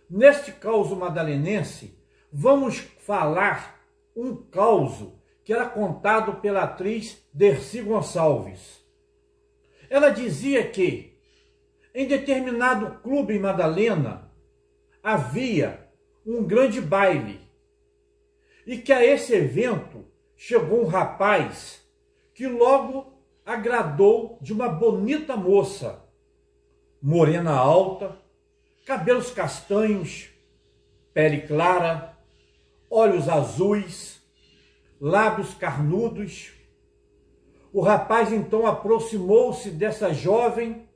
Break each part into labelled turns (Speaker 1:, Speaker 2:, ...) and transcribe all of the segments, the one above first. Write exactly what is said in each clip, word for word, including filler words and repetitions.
Speaker 1: Neste causo madalenense, vamos falar um causo que era contado pela atriz Dercy Gonçalves. Ela dizia que, em determinado clube em Madalena, havia um grande baile e que a esse evento chegou um rapaz que logo agradou de uma bonita moça, morena alta, cabelos castanhos, pele clara, olhos azuis, lábios carnudos. O rapaz então aproximou-se dessa jovem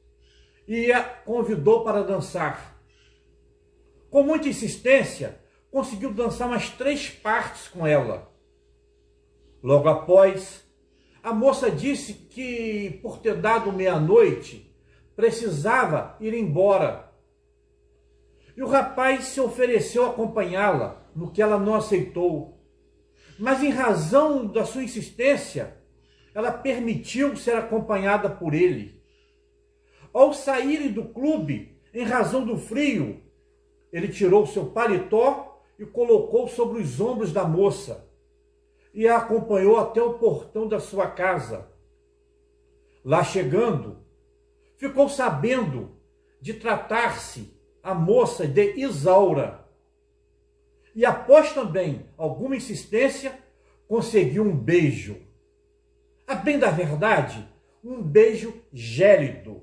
Speaker 1: e a convidou para dançar. Com muita insistência, conseguiu dançar umas três partes com ela. Logo após, a moça disse que, por ter dado meia-noite, precisava ir embora. E o rapaz se ofereceu a acompanhá-la, no que ela não aceitou. Mas, em razão da sua insistência, ela permitiu ser acompanhada por ele. Ao saírem do clube, em razão do frio, ele tirou seu paletó e colocou sobre os ombros da moça e a acompanhou até o portão da sua casa. Lá chegando, ficou sabendo de tratar-se a moça de Isaura. E após também alguma insistência, conseguiu um beijo. A bem da verdade, um beijo gélido.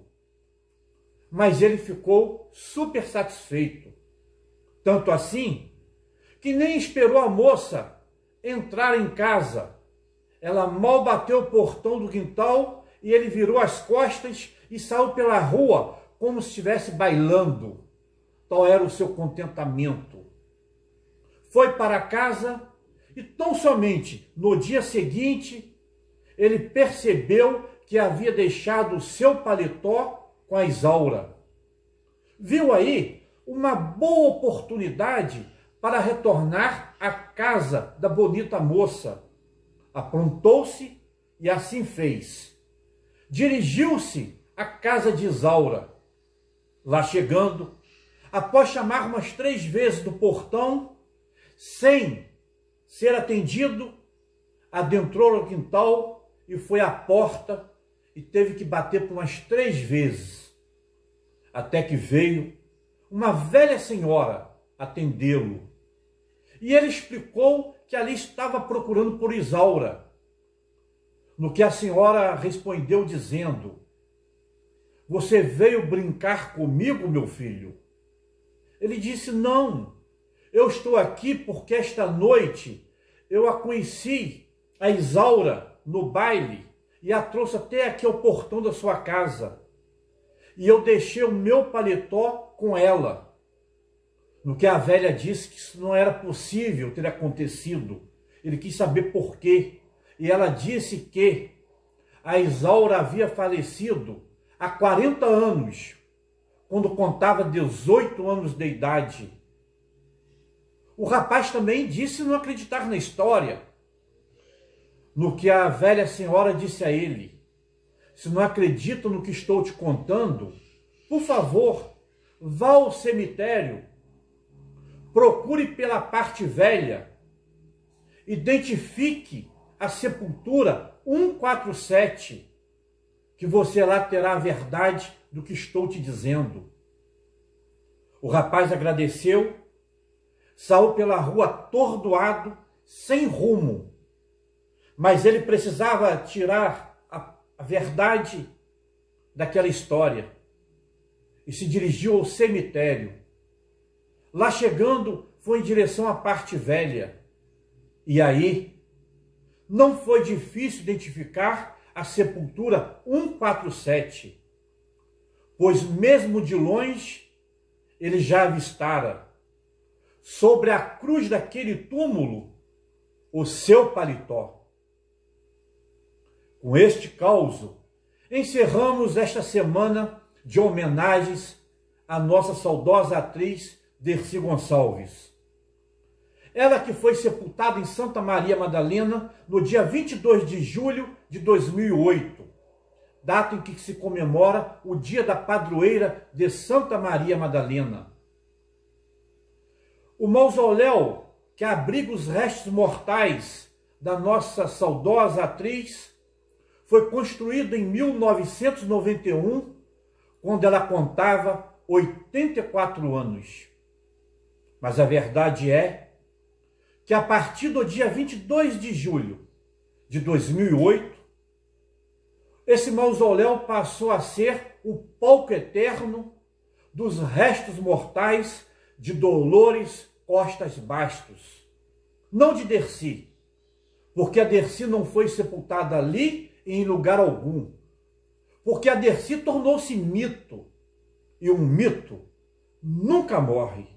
Speaker 1: Mas ele ficou super satisfeito. Tanto assim, que nem esperou a moça entrar em casa. Ela mal bateu o portão do quintal e ele virou as costas e saiu pela rua como se estivesse bailando. Tal era o seu contentamento. Foi para casa e tão somente no dia seguinte ele percebeu que havia deixado o seu paletó com a Isaura. Viu aí uma boa oportunidade para retornar à casa da bonita moça. Aprontou-se e assim fez. Dirigiu-se à casa de Isaura. Lá chegando, após chamar umas três vezes do portão, sem ser atendido, adentrou no quintal e foi à porta e teve que bater por umas três vezes, até que veio uma velha senhora atendê-lo. E ele explicou que ali estava procurando por Isaura, no que a senhora respondeu dizendo: "Você veio brincar comigo, meu filho?" Ele disse: "Não, eu estou aqui porque esta noite eu a conheci, a Isaura, no baile, e a trouxe até aqui ao portão da sua casa. E eu deixei o meu paletó com ela." No que a velha disse que isso não era possível ter acontecido. Ele quis saber por quê. E ela disse que a Isaura havia falecido há quarenta anos, quando contava dezoito anos de idade. O rapaz também disse não acreditar na história. No que a velha senhora disse a ele: "Se não acredita no que estou te contando, por favor, vá ao cemitério, procure pela parte velha, identifique a sepultura cento e quarenta e sete, que você lá terá a verdade do que estou te dizendo." O rapaz agradeceu, saiu pela rua atordoado, sem rumo, mas ele precisava tirar a, a verdade daquela história e se dirigiu ao cemitério. Lá chegando, foi em direção à parte velha. E aí, não foi difícil identificar a sepultura cento e quarenta e sete, pois mesmo de longe, ele já avistara, sobre a cruz daquele túmulo, o seu paletó. Com este causo, encerramos esta semana de homenagens à nossa saudosa atriz Dercy Gonçalves. Ela que foi sepultada em Santa Maria Madalena no dia vinte e dois de julho de dois mil e oito, data em que se comemora o dia da padroeira de Santa Maria Madalena. O mausoléu que abriga os restos mortais da nossa saudosa atriz foi construído em mil novecentos e noventa e um, quando ela contava oitenta e quatro anos. Mas a verdade é que a partir do dia vinte e dois de julho de dois mil e oito, esse mausoléu passou a ser o palco eterno dos restos mortais de Dolores Costa Bastos. Não de Dercy, porque a Dercy não foi sepultada ali em lugar algum. Porque a Dercy tornou-se mito, e um mito nunca morre.